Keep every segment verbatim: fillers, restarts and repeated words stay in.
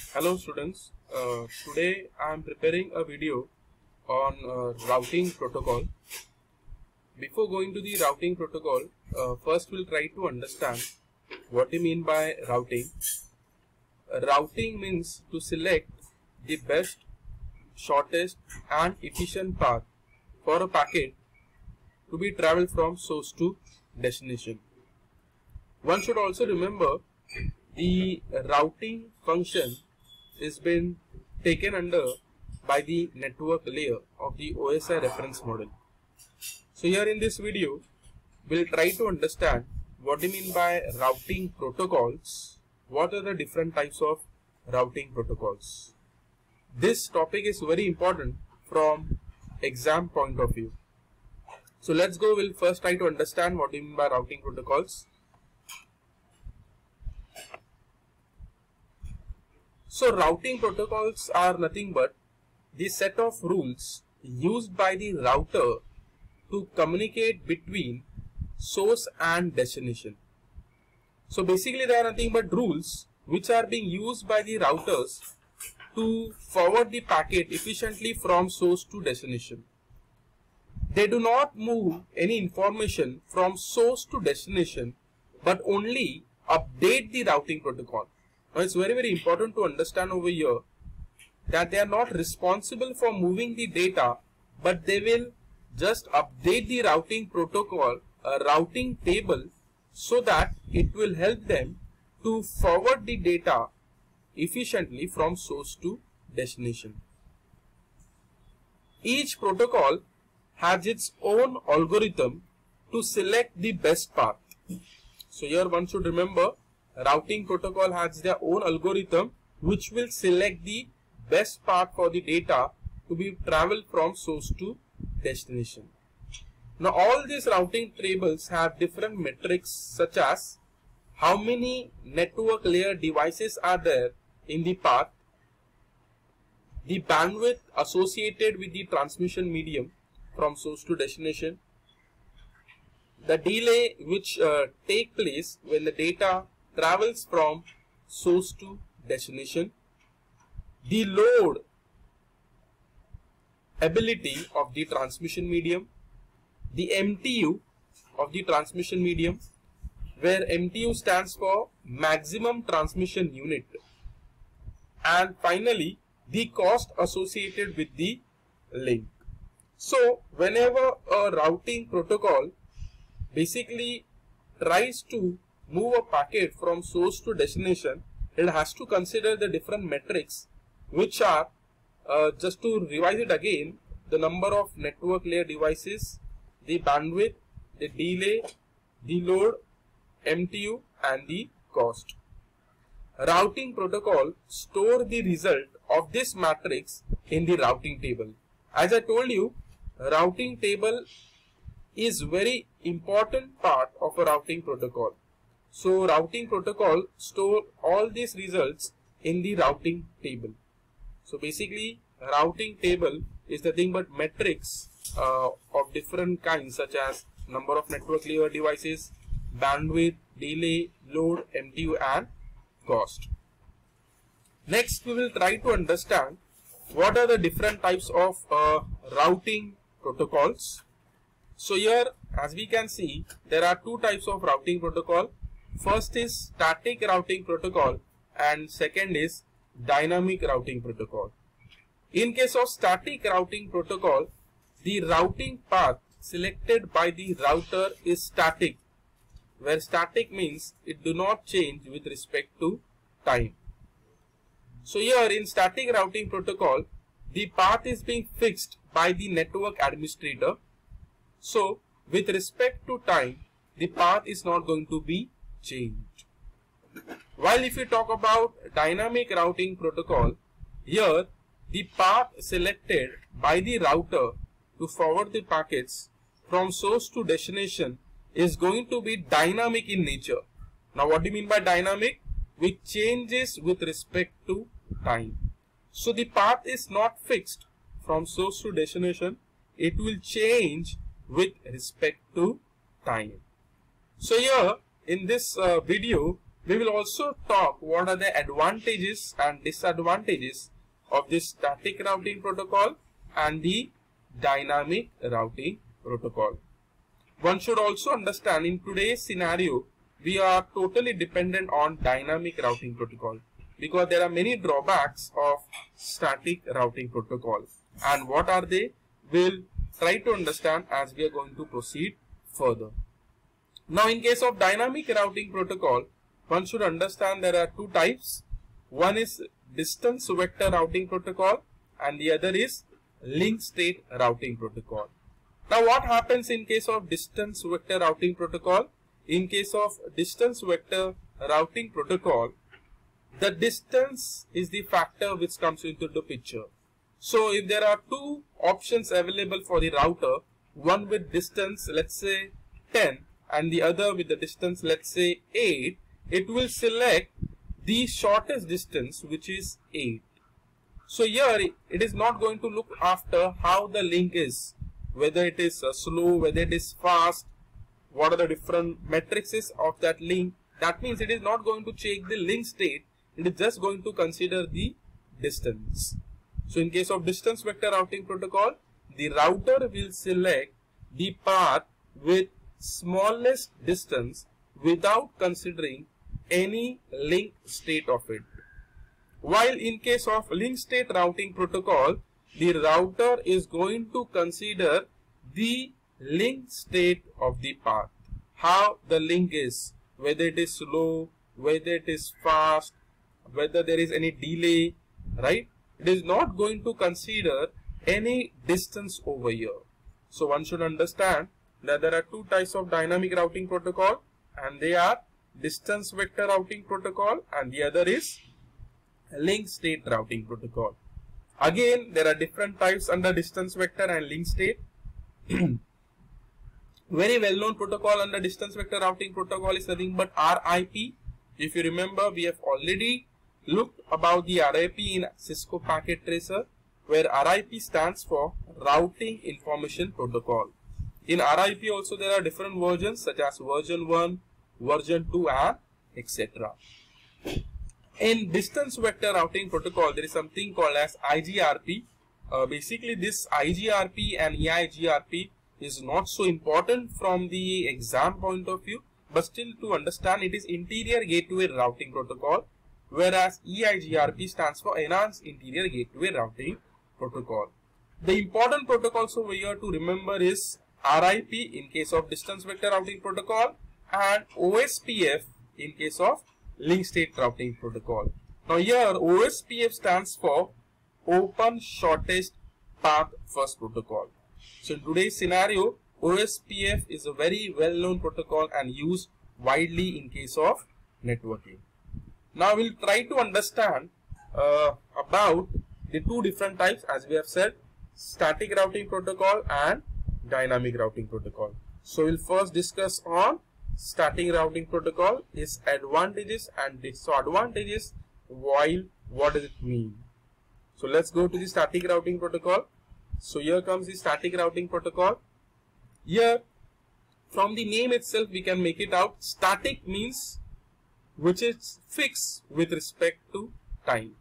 Hello students, uh, today I am preparing a video on uh, routing protocol. Before going to the routing protocol, uh, first we'll try to understand what we mean by routing. Uh, routing means to select the best, shortest and efficient path for a packet to be traveled from source to destination. One should also remember the routing function is been taken under by the network layer of the O S I reference model. So here in this video, we'll try to understand what we mean by routing protocols. What are the different types of routing protocols? This topic is very important from exam point of view. So let's go, we'll first try to understand what we mean by routing protocols. So routing protocols are nothing but the set of rules used by the router to communicate between source and destination. So basically they are nothing but rules which are being used by the routers to forward the packet efficiently from source to destination. They do not move any information from source to destination but only update the routing protocol. Now it's very very important to understand over here that they are not responsible for moving the data, but they will just update the routing protocol, a routing table, so that it will help them to forward the data efficiently from source to destination. Each protocol has its own algorithm to select the best path. So here one should remember, routing protocol has their own algorithm which will select the best path for the data to be traveled from source to destination. Now all these routing tables have different metrics such as how many network layer devices are there in the path, the bandwidth associated with the transmission medium from source to destination, the delay which uh, take place when the data travels from source to destination, the load ability of the transmission medium, the M T U of the transmission medium, where M T U stands for maximum transmission unit, and finally the cost associated with the link. So whenever a routing protocol basically tries to move a packet from source to destination, it has to consider the different metrics which are, uh, just to revise it again, the number of network layer devices, the bandwidth, the delay, the load, M T U and the cost. Routing protocol store the result of this matrix in the routing table. As I told you, routing table is very important part of a routing protocol. So routing protocol store all these results in the routing table. So basically routing table is nothing but metrics uh, of different kinds such as number of network layer devices, bandwidth, delay, load, M T U and cost. Next we will try to understand what are the different types of uh, routing protocols. So here as we can see, there are two types of routing protocol. First is static routing protocol and second is dynamic routing protocol. In case of static routing protocol, the routing path selected by the router is static, where static means it do not change with respect to time. So here in static routing protocol, the path is being fixed by the network administrator. So with respect to time, the path is not going to be changed. While if you talk about dynamic routing protocol, here the path selected by the router to forward the packets from source to destination is going to be dynamic in nature. Now what do you mean by dynamic? Which changes with respect to time. So the path is not fixed from source to destination, it will change with respect to time. So here in this uh, video We will also talk what are the advantages and disadvantages of this static routing protocol and the dynamic routing protocol. One should also understand in today's scenario, we are totally dependent on dynamic routing protocol because there are many drawbacks of static routing protocol. And what are they? We'll try to understand as we are going to proceed further. Now, in case of dynamic routing protocol, one should understand there are two types. One is distance vector routing protocol and the other is link state routing protocol. Now, what happens in case of distance vector routing protocol? In case of distance vector routing protocol, the distance is the factor which comes into the picture. So, if there are two options available for the router, one with distance, let's say ten, and the other with the distance, let's say eight, it will select the shortest distance, which is eight. So here it is not going to look after how the link is, whether it is uh, slow, whether it is fast, what are the different matrices of that link. That means it is not going to check the link state, it is just going to consider the distance. So in case of distance vector routing protocol, the router will select the path with smallest distance without considering any link state of it. While in case of link state routing protocol, the router is going to consider the link state of the path, how the link is, whether it is slow, whether it is fast, whether there is any delay, right? It is not going to consider any distance over here. So one should understand that there are two types of dynamic routing protocol, and they are distance vector routing protocol and the other is link state routing protocol. Again, there are different types under distance vector and link state. Very well known protocol under distance vector routing protocol is nothing but R I P. If you remember, we have already looked about the R I P in Cisco Packet Tracer, where R I P stands for Routing Information Protocol. In R I P also there are different versions such as version one, version two and et cetera. In distance vector routing protocol, there is something called as I G R P. Uh, basically, this I G R P and E I G R P is not so important from the exam point of view, but still to understand it is Interior Gateway Routing Protocol, whereas E I G R P stands for Enhanced Interior Gateway Routing Protocol. The important protocols over here to remember is R I P in case of distance vector routing protocol and O S P F in case of link state routing protocol. Now here O S P F stands for Open Shortest Path First Protocol. So in today's scenario, O S P F is a very well known protocol and used widely in case of networking. Now we'll try to understand uh, about the two different types, as we have said, static routing protocol and dynamic routing protocol. So we'll first discuss on static routing protocol, its advantages and disadvantages, while what does it mean. So let's go to the static routing protocol. So here comes the static routing protocol. Here from the name itself we can make it out. Static means which is fixed with respect to time.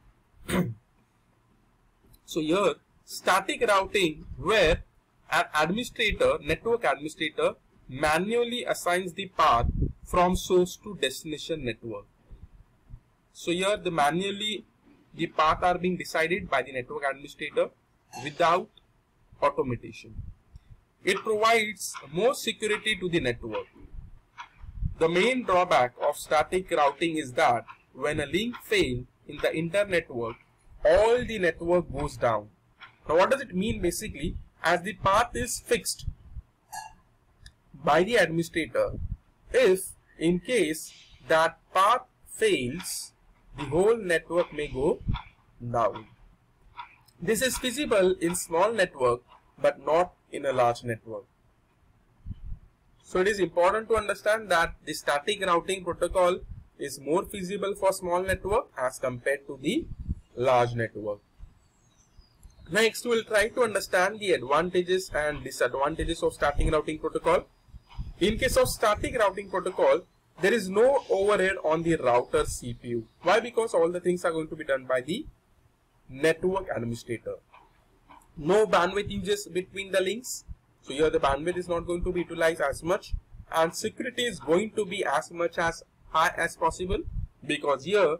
So here static routing, where an administrator, network administrator, manually assigns the path from source to destination network. So here the manually the path are being decided by the network administrator without automation. It provides more security to the network. The main drawback of static routing is that when a link fails in the inter-network, all the network goes down. Now what does it mean basically? As the path is fixed by the administrator, if in case that path fails, the whole network may go down. This is feasible in small network but not in a large network. So it is important to understand that the static routing protocol is more feasible for small network as compared to the large network. Next, we will try to understand the advantages and disadvantages of static routing protocol. In case of static routing protocol, there is no overhead on the router C P U. Why? Because all the things are going to be done by the network administrator. No bandwidth uses between the links. So here the bandwidth is not going to be utilized as much, and security is going to be as much as high as possible, because here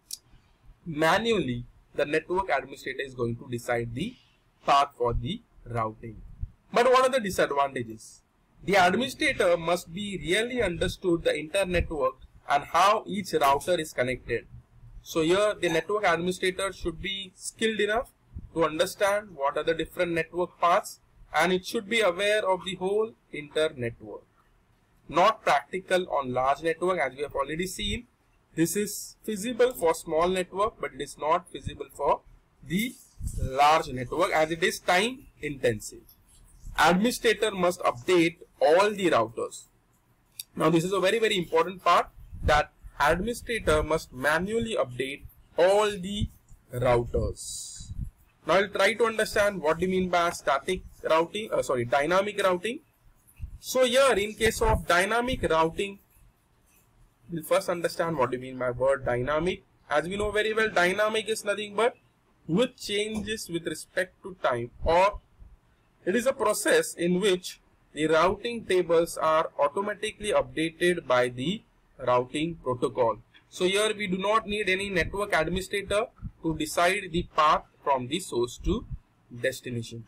manually the network administrator is going to decide the path for the routing. But what are the disadvantages? The administrator must be really understood the inter-network and how each router is connected. So here the network administrator should be skilled enough to understand what are the different network paths, and it should be aware of the whole inter-network. Not practical on large network, as we have already seen. This is feasible for small network, but it is not feasible for the large network, as it is time intensive. Administrator must update all the routers. Now this is a very very important part, that administrator must manually update all the routers. Now I'll try to understand what do you mean by static routing, uh, sorry, dynamic routing. So here in case of dynamic routing, we'll first understand what do you mean by word dynamic. As we know very well, dynamic is nothing but which changes with respect to time, or it is a process in which the routing tables are automatically updated by the routing protocol. So here we do not need any network administrator to decide the path from the source to destination.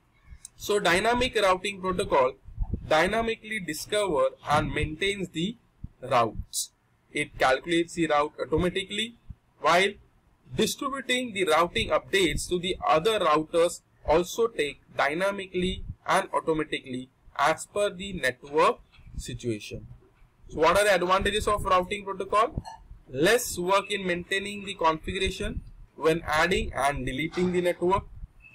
So dynamic routing protocol dynamically discover and maintains the routes. It calculates the route automatically, while distributing the routing updates to the other routers also take dynamically and automatically as per the network situation. So what are the advantages of routing protocol? Less work in maintaining the configuration when adding and deleting the network,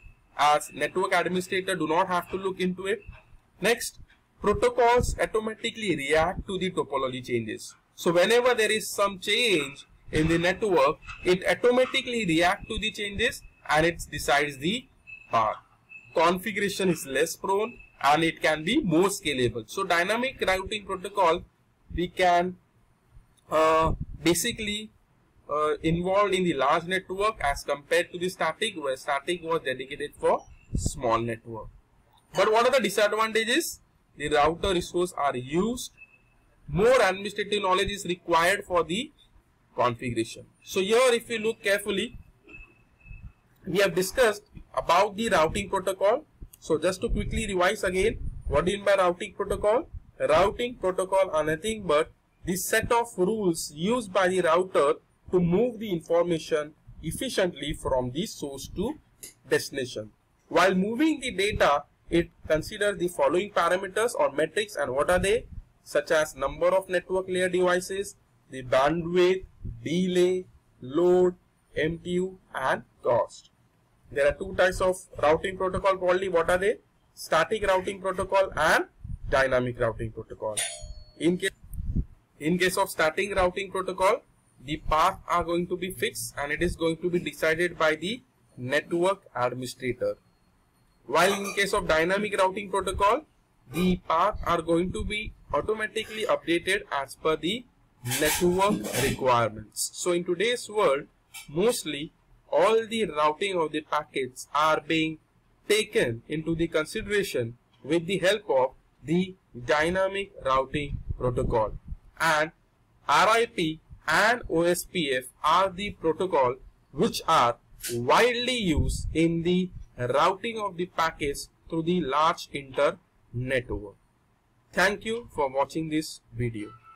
as network administrator do not have to look into it. Next, protocols automatically react to the topology changes. So whenever there is some change in the network, it automatically reacts to the changes and it decides the path. Configuration is less prone and it can be more scalable. So dynamic routing protocol, we can uh, basically uh, involved in the large network as compared to the static, where static was dedicated for small network. But what are the disadvantages? The router resources are used. More administrative knowledge is required for the configuration. So here if you look carefully, we have discussed about the routing protocol. So just to quickly revise again, what do you mean by routing protocol? Routing protocol are nothing but the set of rules used by the router to move the information efficiently from the source to destination. While moving the data, it considers the following parameters or metrics, and what are they? Such as number of network layer devices, the bandwidth, delay, load, M T U and cost. There are two types of routing protocol broadly. What are they? Static routing protocol and dynamic routing protocol. In case, in case of static routing protocol, the paths are going to be fixed and it is going to be decided by the network administrator. While in case of dynamic routing protocol, the paths are going to be automatically updated as per the network requirements. So in today's world, mostly all the routing of the packets are being taken into the consideration with the help of the dynamic routing protocol, and R I P and O S P F are the protocol which are widely used in the routing of the packets through the large inter network. Thank you for watching this video.